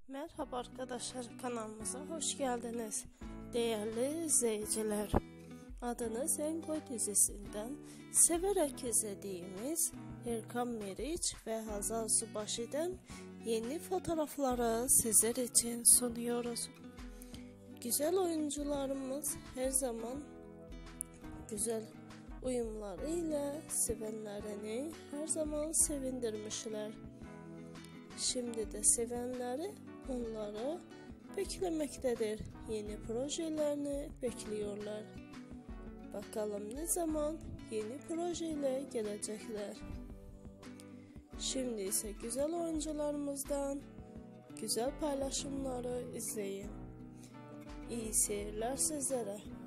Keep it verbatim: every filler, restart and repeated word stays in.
Merhaba arkadaşlar, kanalımıza hoş geldiniz. Değerli izleyiciler, Adını Sen Koy dizisinden severek izlediğimiz Erkan Meriç ve Hazal Subaşı'dan yeni fotoğrafları sizler için sunuyoruz. Güzel oyuncularımız her zaman güzel uyumlarıyla sevenlerini her zaman sevindirmişler. Şimdi de sevenleri onları beklemektedir. Yeni projelerini bekliyorlar. Bakalım ne zaman yeni projeyle gelecekler. Şimdi ise güzel oyuncularımızdan güzel paylaşımları izleyin. İyi seyirler sizlere.